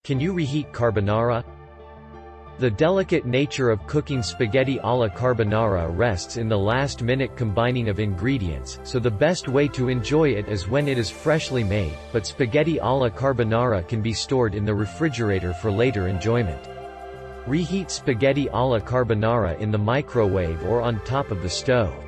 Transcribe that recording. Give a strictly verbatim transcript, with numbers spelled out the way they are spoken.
Can you reheat carbonara? The delicate nature of cooking spaghetti alla carbonara rests in the last-minute combining of ingredients, so the best way to enjoy it is when it is freshly made, but spaghetti alla carbonara can be stored in the refrigerator for later enjoyment. Reheat spaghetti alla carbonara in the microwave or on top of the stove.